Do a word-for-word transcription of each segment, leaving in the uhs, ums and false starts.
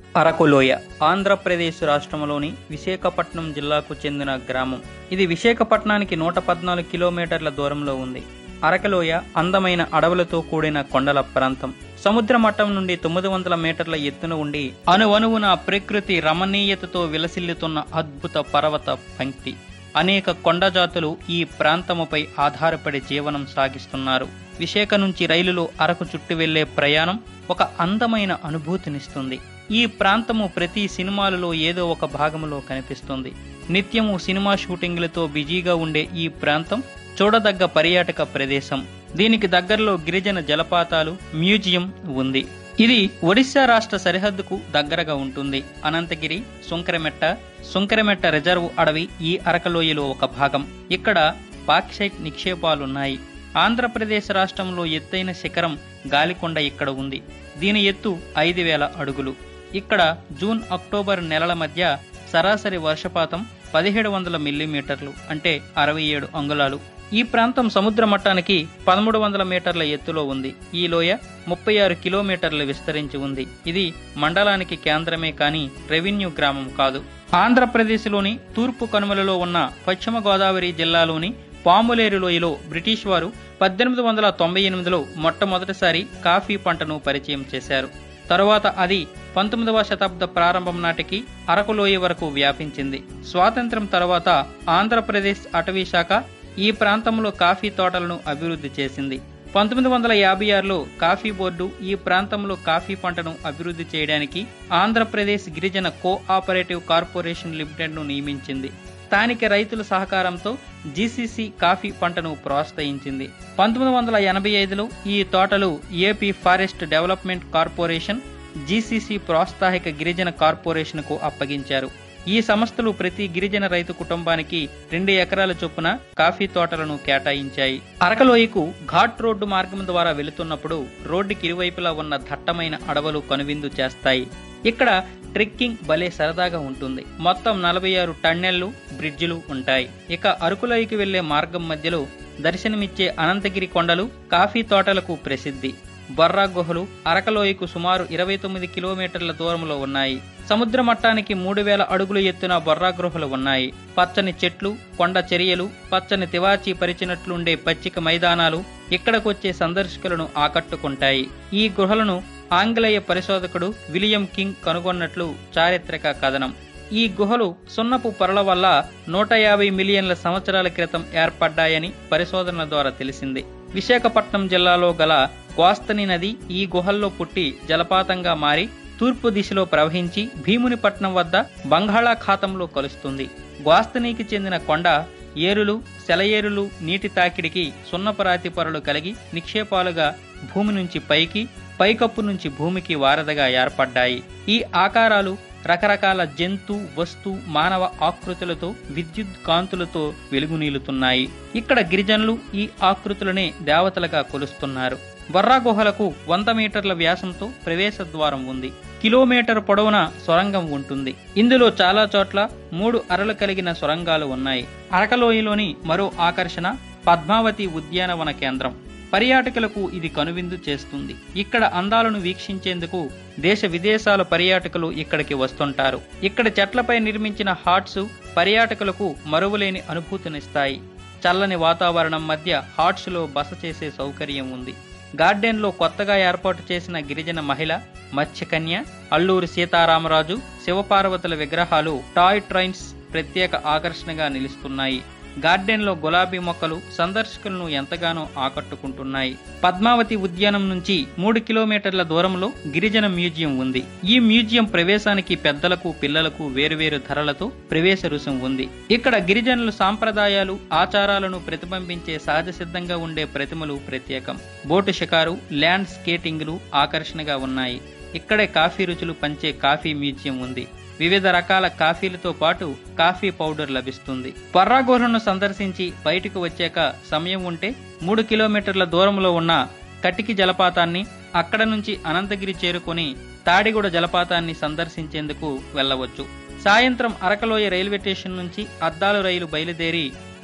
అరకులోయ ఆంధ్రప్రదేశ్ రాష్ట్రంలోని విశాఖపట్నం జిల్లాకు చెందిన గ్రామం. ఇది విశాఖపట్నానికి నూట పద్నాలుగు కిలోమీటర్ల దూరంలో ఉంది. అరకులోయ అందమైన అడవులతో కూడిన కొండల ప్రాంతం. సముద్ర మట్టం నుండి తొమ్మిది వందల మీటర్ల ఎత్తున ఉండి అణువణువున ప్రకృతి రమణీయతతో విలసిల్లుతున్న అద్భుత పర్వత పంక్తి. అనేక కొండ జాతులు ఈ ప్రాంతముపై ఆధారపడి జీవనం సాగిస్తున్నారు. విశాఖ నుంచి రైలులో అరకు చుట్టూ వెళ్లే ప్రయాణం ఒక అందమైన అనుభూతినిస్తుంది. ఈ ప్రాంతము ప్రతి సినిమాలలో ఏదో ఒక భాగంలో కనిపిస్తుంది. నిత్యము సినిమా షూటింగ్లతో బిజీగా ఉండే ఈ ప్రాంతం చూడదగ్గ పర్యాటక ప్రదేశం. దీనికి దగ్గరలో గిరిజన జలపాతాలు, మ్యూజియం ఉంది. ఇది ఒడిశా రాష్ట్ర సరిహద్దుకు దగ్గరగా ఉంటుంది. అనంతగిరి, సుంకరమెట్ట, సుంకరమెట్ట రిజర్వ్ అడవి ఈ అరకులోయలో ఒక భాగం. ఇక్కడ బాక్సైట్ నిక్షేపాలున్నాయి. ఆంధ్రప్రదేశ్ రాష్ట్రంలో ఎత్తైన శిఖరం గాలికొండ ఇక్కడ ఉంది. దీని ఎత్తు ఐదు వేల అడుగులు. ఇక్కడ జూన్ అక్టోబర్ నెలల మధ్య సరాసరి వర్షపాతం పదిహేడు వందల మిల్లీమీటర్లు అంటే అరవై ఏడు అంగుళాలు. ఈ ప్రాంతం సముద్ర మట్టానికి పదమూడు వందల మీటర్ల ఎత్తులో ఉంది. ఈ లోయ ముప్పై ఆరు కిలోమీటర్లు విస్తరించి ఉంది. ఇది మండలానికి కేంద్రమే కానీ రెవెన్యూ గ్రామం కాదు. ఆంధ్రప్రదేశ్లోని తూర్పు కనుమలలో ఉన్న పశ్చిమ గోదావరి జిల్లాలోని పాములేరు లోయలో బ్రిటిష్ వారు పద్దెనిమిది వందల తొంభై ఎనిమిదిలో మొట్టమొదటిసారి కాఫీ పంటను పరిచయం చేశారు. తరువాత అది పంతొమ్మిదవ శతాబ్ద ప్రారంభం నాటికి అరకులోయ వరకు వ్యాపించింది. స్వాతంత్ర్యం తర్వాత ఆంధ్రప్రదేశ్ అటవీ శాఖ ఈ ప్రాంతంలో కాఫీ తోటలను అభివృద్ధి చేసింది. పంతొమ్మిది వందల యాభై ఆరులో కాఫీ బోర్డు ఈ ప్రాంతంలో కాఫీ పంటను అభివృద్ధి చేయడానికి ఆంధ్రప్రదేశ్ గిరిజన కోఆపరేటివ్ కార్పొరేషన్ లిమిటెడ్ ను నియమించింది. స్థానిక రైతుల సహకారంతో జీసీసీ కాఫీ పంటను ప్రోత్సహించింది. పంతొమ్మిది వందల ఎనభై ఐదులో ఈ తోటలు AP forest development corporation, GCC ప్రోత్సాహిక గిరిజన కార్పొరేషన్ కు అప్పగించారు. ఈ సంస్థలు ప్రతి గిరిజన రైతు కుటుంబానికి రెండు ఎకరాల చొప్పున కాఫీ తోటలను కేటాయించాయి. అరకులోయకు ఘాట్ రోడ్డు మార్గం ద్వారా వెళుతున్నప్పుడు రోడ్డుకి ఇరువైపులా ఉన్న దట్టమైన అడవులు కనువిందు చేస్తాయి. ఇక్కడ ట్రెక్కింగ్ భలే సరదాగా ఉంటుంది. మొత్తం నలభై ఆరు టన్నెళ్లు, బ్రిడ్జిలు ఉంటాయి. ఇక అరకులోయకి వెళ్లే మార్గం మధ్యలో దర్శనమిచ్చే అనంతగిరి కొండలు కాఫీ తోటలకు ప్రసిద్ధి. బొర్రా గుహలు అరకులోయకు సుమారు ఇరవై తొమ్మిది కిలోమీటర్ల దూరంలో ఉన్నాయి. సముద్ర మట్టానికి మూడు వేల అడుగులు ఎత్తున బొర్రా గుహలు ఉన్నాయి. పచ్చని చెట్లు, కొండ చర్యలు, పచ్చని తివాచీ పరిచినట్లుండే పచ్చిక మైదానాలు ఇక్కడకొచ్చే సందర్శకులను ఆకట్టుకుంటాయి. ఈ గుహలను ఆంగ్లేయ పరిశోధకుడు విలియం కింగ్ కనుగొన్నట్లు చారిత్రక కథనం. ఈ గుహలు సున్నపు పొరల వల్ల నూట యాభై మిలియన్ల సంవత్సరాల క్రితం ఏర్పడ్డాయని పరిశోధనల ద్వారా తెలిసింది. విశాఖపట్నం జిల్లాలో గల గోస్తని నది ఈ గుహల్లో పుట్టి జలపాతంగా మారి తూర్పు దిశలో ప్రవహించి భీమునిపట్నం వద్ద బంగాళాఖాతంలో కలుస్తుంది. గోస్తనికి చెందిన కొండ ఏరులు, సెలయేరులు నీటి తాకిడికి సున్నపరాతి పొరలు కలిగి నిక్షేపాలుగా భూమి నుంచి పైకి, పైకప్పు నుంచి భూమికి వారధగా ఏర్పడ్డాయి. ఈ ఆకారాలు రకరకాల జంతు, వస్తు, మానవ ఆకృతులతో విద్యుత్ కాంతులతో వెలుగునీలుతున్నాయి. ఇక్కడ గిరిజనులు ఈ ఆకృతులనే దేవతలుగా కొలుస్తున్నారు. బొర్రా గుహలకు వంద మీటర్ల వ్యాసంతో ప్రవేశ ద్వారం ఉంది. కిలోమీటర్ పొడవున సొరంగం ఉంటుంది. ఇందులో చాలా చోట్ల మూడు అరలు కలిగిన సొరంగాలు ఉన్నాయి. అరకులోయలోని మరో ఆకర్షణ పద్మావతి ఉద్యానవన కేంద్రం. పర్యాటకులకు ఇది కనువిందు చేస్తుంది. ఇక్కడ అందాలను వీక్షించేందుకు దేశ విదేశాల పర్యాటకులు ఇక్కడికి వస్తుంటారు. ఇక్కడ చెట్లపై నిర్మించిన హాట్స్ పర్యాటకులకు మరువలేని అనుభూతినిస్తాయి. చల్లని వాతావరణం మధ్య హాట్స్ లో బస చేసే సౌకర్యం ఉంది. గార్డెన్ లో కొత్తగా ఏర్పాటు చేసిన గిరిజన మహిళ, మత్స్యకన్య, అల్లూరి సీతారామరాజు, శివపార్వతుల విగ్రహాలు, టాయ్ ట్రైన్స్ ప్రత్యేక ఆకర్షణగా నిలుస్తున్నాయి. గార్డెన్ లో గులాబీ మొక్కలు సందర్శకులను ఎంతగానో ఆకట్టుకుంటున్నాయి. పద్మావతి ఉద్యానం నుంచి మూడు కిలోమీటర్ల దూరంలో గిరిజన మ్యూజియం ఉంది. ఈ మ్యూజియం ప్రవేశానికి పెద్దలకు, పిల్లలకు వేరువేరు ధరలతో ప్రవేశ రుసుం ఉంది. ఇక్కడ గిరిజనుల సాంప్రదాయాలు, ఆచారాలను ప్రతిబింబించే సహజ సిద్ధంగా ఉండే ప్రతిమలు ప్రత్యేకం. బోటు షికారు, ల్యాండ్ స్కేటింగ్లు ఆకర్షణగా ఉన్నాయి. ఇక్కడే కాఫీ రుచులు పంచే కాఫీ మ్యూజియం ఉంది. వివిధ రకాల కాఫీలతో పాటు కాఫీ పౌడర్ లభిస్తుంది. బొర్రా గుహలను సందర్శించి బయటకు వచ్చాక సమయం ఉంటే మూడు కిలోమీటర్ల దూరంలో ఉన్న కటికి జలపాతాన్ని, అక్కడ నుంచి అనంతగిరి చేరుకుని తాడిగూడ జలపాతాన్ని సందర్శించేందుకు వెళ్లవచ్చు. సాయంత్రం అరకులోయ రైల్వే స్టేషన్ నుంచి అద్దాలు రైలు బయలుదేరి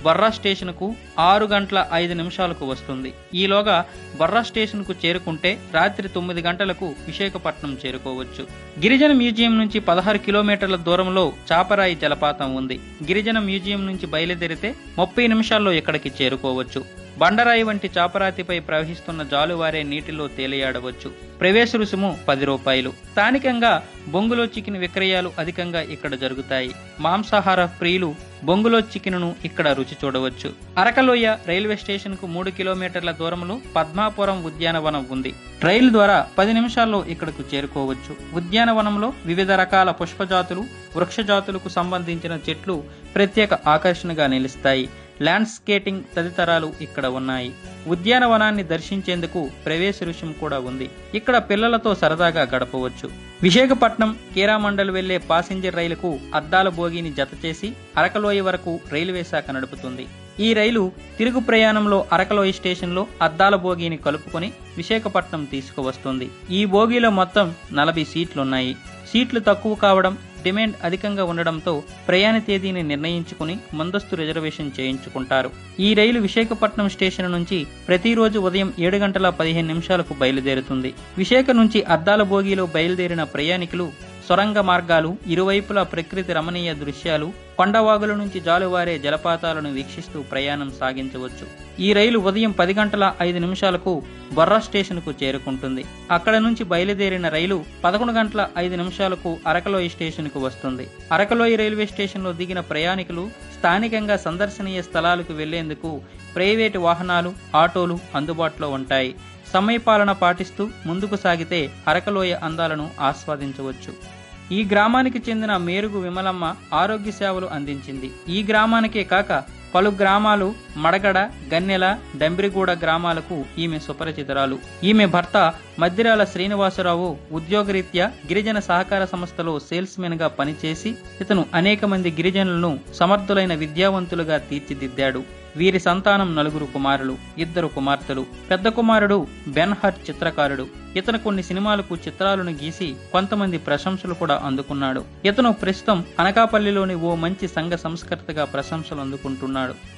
బొర్రా స్టేషన్కు ఆరు గంటల ఐదు నిమిషాలకు వస్తుంది. ఈలోగా బొర్రా స్టేషన్కు చేరుకుంటే రాత్రి తొమ్మిది గంటలకు విశాఖపట్నం చేరుకోవచ్చు. గిరిజన మ్యూజియం నుంచి పదహారు కిలోమీటర్ల దూరంలో చాపరాయి జలపాతం ఉంది. గిరిజన మ్యూజియం నుంచి బయలుదేరితే ముప్పై నిమిషాల్లో ఇక్కడికి చేరుకోవచ్చు. బండరాయి వంటి చాపరాతిపై ప్రవహిస్తున్న జాలువారే నీటిలో తేలియాడవచ్చు. ప్రవేశ రుసుము పది రూపాయలు. స్థానికంగా బొంగులో చికెన్ విక్రయాలు అధికంగా ఇక్కడ జరుగుతాయి. మాంసాహార ప్రియులు బొంగులో చికెన్ను ఇక్కడ రుచి చూడవచ్చు. అరకలోయ రైల్వే స్టేషన్ కు మూడు కిలోమీటర్ల దూరంలో పద్మాపురం ఉద్యానవనం ఉంది. రైలు ద్వారా పది నిమిషాల్లో ఇక్కడకు చేరుకోవచ్చు. ఉద్యానవనంలో వివిధ రకాల పుష్పజాతులు, వృక్షజాతులకు సంబంధించిన చెట్లు ప్రత్యేక ఆకర్షణగా నిలుస్తాయి. ల్యాండ్స్కేటింగ్ తదితరాలు ఇక్కడ ఉన్నాయి. ఉద్యానవనాన్ని దర్శించేందుకు ప్రవేశ రుసుము కూడా ఉంది. ఇక్కడ పిల్లలతో సరదాగా గడపవచ్చు. విశాఖపట్నం కీరామండల్ వెళ్లే పాసింజర్ రైలుకు అద్దాల బోగీని జత చేసి అరకలోయ వరకు రైల్వే శాఖ నడుపుతుంది. ఈ రైలు తిరుగు ప్రయాణంలో అరకలోయ స్టేషన్లో అద్దాల బోగీని కలుపుకొని విశాఖపట్నం తీసుకువస్తుంది. ఈ బోగీలో మొత్తం నలభై సీట్లున్నాయి. సీట్లు తక్కువ కావడం, డిమాండ్ అధికంగా ఉండడంతో ప్రయాణ తేదీని నిర్ణయించుకుని ముందస్తు రిజర్వేషన్ చేయించుకుంటారు. ఈ రైలు విశాఖపట్నం స్టేషన్ నుంచి ప్రతిరోజు ఉదయం ఏడు గంటల పదిహేను నిమిషాలకు బయలుదేరుతుంది. విశాఖ నుంచి అద్దాల బోగీలో బయలుదేరిన ప్రయాణికులు సొరంగ మార్గాలు, ఇరువైపులా ప్రకృతి రమణీయ దృశ్యాలు, కొండవాగుల నుంచి జాలువారే జలపాతాలను వీక్షిస్తూ ప్రయాణం సాగించవచ్చు. ఈ రైలు ఉదయం పది గంటల ఐదు నిమిషాలకు బొర్రా స్టేషన్ కు చేరుకుంటుంది. అక్కడ నుంచి బయలుదేరిన రైలు పదకొండు గంటల ఐదు నిమిషాలకు అరకలోయ స్టేషన్ కు వస్తుంది. అరకలోయ రైల్వే స్టేషన్ లో దిగిన ప్రయాణికులు స్థానికంగా సందర్శనీయ స్థలాలకు వెళ్లేందుకు ప్రైవేటు వాహనాలు, ఆటోలు అందుబాటులో ఉంటాయి. సమయపాలన పాటిస్తూ ముందుకు సాగితే అరకలోయ అందాలను ఆస్వాదించవచ్చు. ఈ గ్రామానికి చెందిన మేరుగు విమలమ్మ ఆరోగ్య సేవలు అందించింది. ఈ గ్రామానికే కాక పలు గ్రామాలు మడగడ, గన్నెల, డంబ్రిగూడ గ్రామాలకు ఈమె సుపరిచితురాలు. ఈమె భర్త మద్దిరాల శ్రీనివాసరావు ఉద్యోగరీత్యా గిరిజన సహకార సంస్థలో సేల్స్ మెన్ గా పనిచేసి ఇతను అనేక మంది గిరిజనులను సమర్థులైన విద్యావంతులుగా తీర్చిదిద్దాడు. వీరి సంతానం నలుగురు కుమారులు, ఇద్దరు కుమార్తెలు. పెద్ద కుమారుడు బెన్ హర్ట్ చిత్రకారుడు. ఇతను కొన్ని సినిమాలకు చిత్రాలను గీసి కొంతమంది ప్రశంసలు కూడా అందుకున్నాడు. ఇతను ప్రస్తుతం అనకాపల్లిలోని ఓ మంచి సంఘ సంస్కర్తగా ప్రశంసలు అందుకుంటున్నాడు.